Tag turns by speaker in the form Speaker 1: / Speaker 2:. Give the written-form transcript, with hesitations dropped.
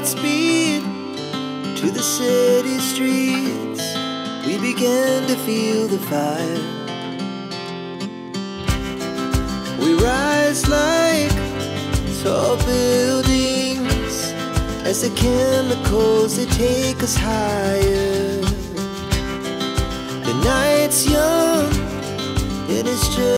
Speaker 1: Godspeed to the city streets. We began to feel the fire. We rise like tall buildings as the chemicals, they take us higher. The night's young, it is just